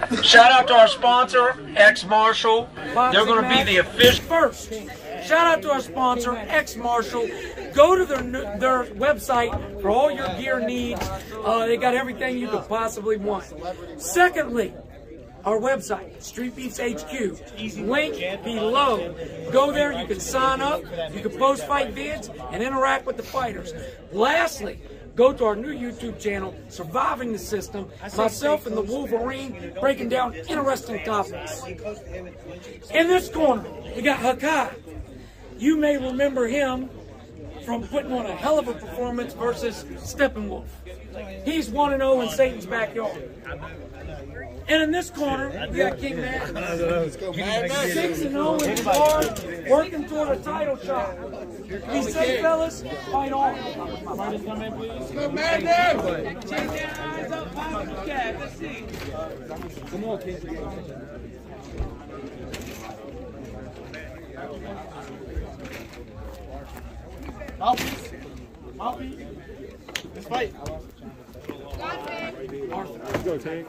Shout out to our sponsor, X Marshall. They're going to be the official. First, shout out to our sponsor, X Marshall. Go to their website for all your gear needs. They got everything you could possibly want. Secondly, our website, Street Beefs HQ, link below. Go there, you can sign up, you can post fight vids, and interact with the fighters. Lastly, go to our new YouTube channel, Surviving the System, myself and the Wolverine, breaking down interesting topics. In this corner, we got Hakai. You may remember him from putting on a hell of a performance versus Steppenwolf. He's 1-0 in Satan's backyard. And in this corner, we got King Matt. 6-0 in the bar, working toward a title shot. He said, fellas, fight on. Go, Madden! Come on, King. Mouthpiece. Let's fight. Let's go, Tank.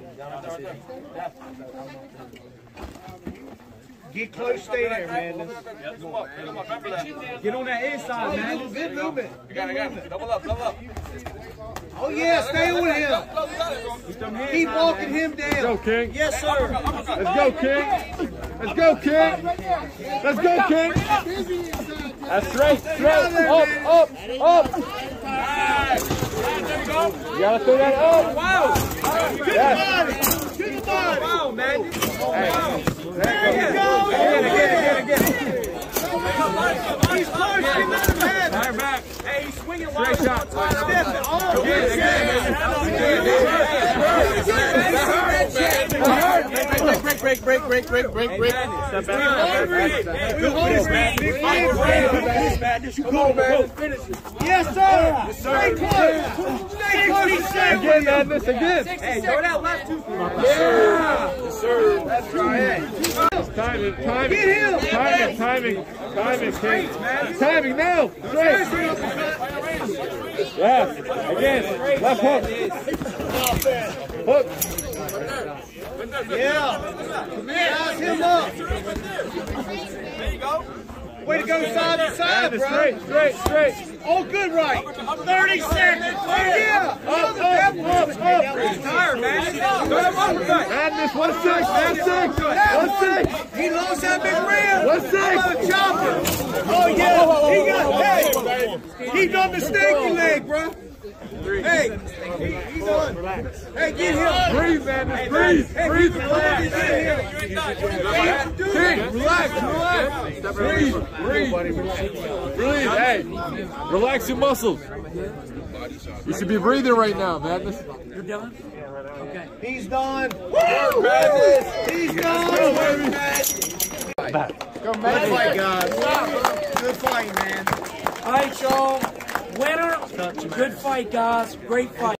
Get close, stay there, man. Get on that inside, man. Good movement. You got it. Double up. Oh, yeah, stay with him. Keep walking him down. Let's go, King. Yes, sir. Let's go, King. Let's go, King. Let's go, King. That's straight. Up. You gotta throw that up. Wow. Yes. Good body. Wow, man. There you go. Again. He's close. Get out of head. Fire back. Hey, he's swinging Straight wide. shot. Break. Come on, man. Yes, sir. Stay close. Again, Madness, again. Hey, throw that left too. Yes, sir. That's right. Timing. Get him. Timing, King. Timing now. Straight. Yes. Again. Left hook. Hook. Yeah. Pass him up. There you go. Way to go side to side, bro. Straight. Oh, good right. 30 seconds. Oh, yeah. Up. He's tired, man. Madness, 1-6. He lost that big rim. 1-6. Chopper. Oh, yeah. He done the stinky leg, bro. Hey, he's on. Hey, get him. Breathe, Madness. Breathe. Relax. King, relax. Breathe. Hey, relax your muscles. You should be breathing right now, Madness. You're done? Okay. He's done. Woo! Madness. He's done. Go, Good fight, guys. Good fight, man. All right, y'all. Winner. Good fight, guys. Great fight.